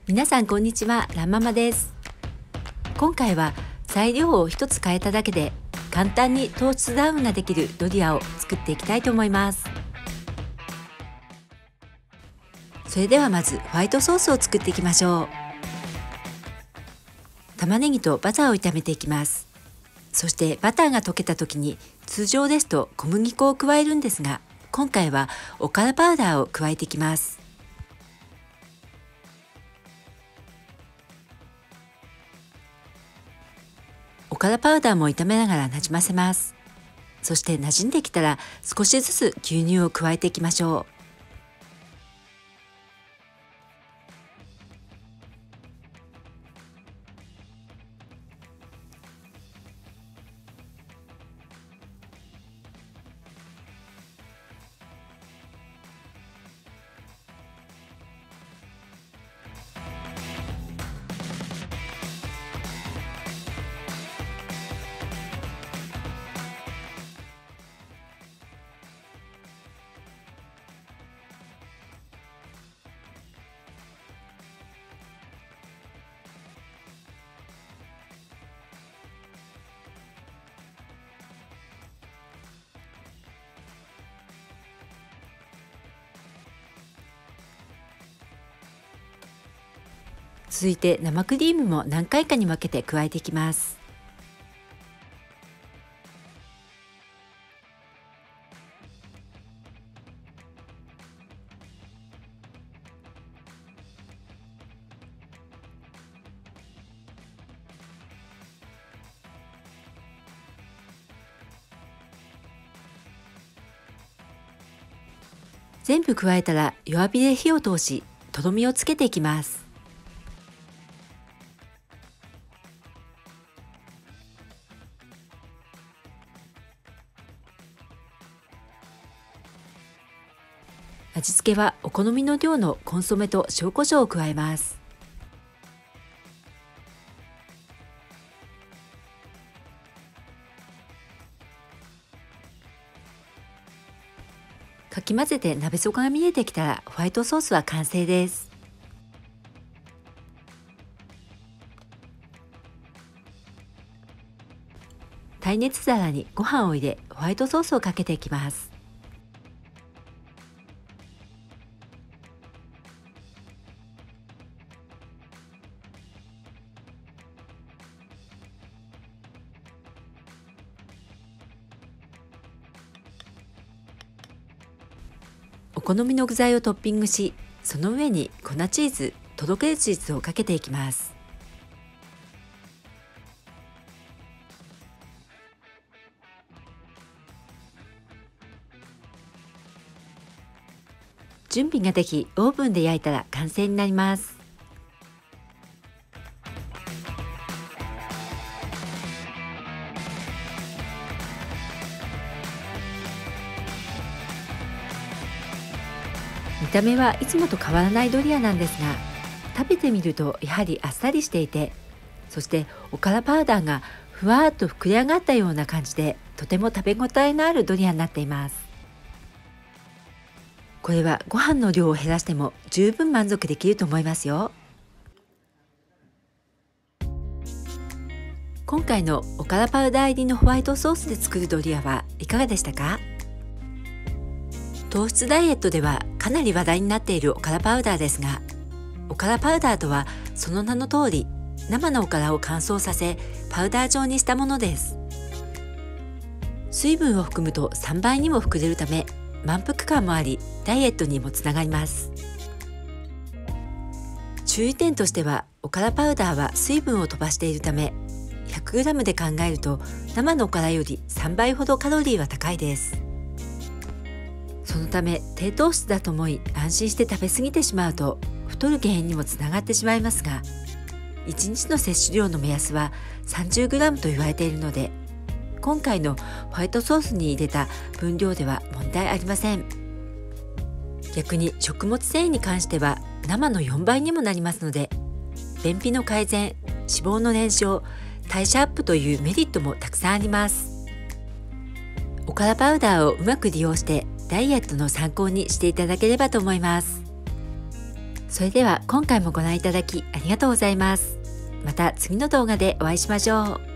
皆さんこんにちは、ランママです。今回は材料を一つ変えただけで簡単に糖質ダウンができるドリアを作っていきたいと思います。それではまずホワイトソースを作っていきましょう。玉ねぎとバターを炒めていきます。そしてバターが溶けた時に通常ですと小麦粉を加えるんですが、今回はおからパウダーを加えていきます。おからパウダーも炒めながらなじませます。そして馴染んできたら少しずつ牛乳を加えていきましょう。続いて生クリームも何回かに分けて加えていきます。全部加えたら弱火で火を通し、とろみをつけていきます。味付けはお好みの量のコンソメと塩コショウを加えます。かき混ぜて鍋底が見えてきたらホワイトソースは完成です。耐熱皿にご飯を入れ、ホワイトソースをかけていきます。お好みの具材をトッピングし、その上に粉チーズ、とろけるチーズをかけていきます。準備ができ、オーブンで焼いたら完成になります。見た目はいつもと変わらないドリアなんですが、食べてみるとやはりあっさりしていて、そしておからパウダーがふわーっと膨れ上がったような感じで、とても食べ応えのあるドリアになっています。これはご飯の量を減らしても十分満足できると思いますよ。今回のおからパウダー入りのホワイトソースで作るドリアはいかがでしたか？糖質ダイエットではかなり話題になっているおからパウダーですが、おからパウダーとはその名の通り、生のおからを乾燥させパウダー状にしたものです。水分を含むと3倍にも膨れるため、満腹感もありダイエットにもつながります。注意点としては、おからパウダーは水分を飛ばしているため 100g で考えると生のおからより3倍ほどカロリーは高いです。そのため低糖質だと思い安心して食べ過ぎてしまうと太る原因にもつながってしまいますが、1日の摂取量の目安は 30g と言われているので、今回のホワイトソースに入れた分量では問題ありません。逆に食物繊維に関しては生の4倍にもなりますので、便秘の改善、脂肪の燃焼、代謝アップというメリットもたくさんあります。おからパウダーをうまく利用してダイエットの参考にしていただければと思います。 それでは今回もご覧いただきありがとうございます。また次の動画でお会いしましょう。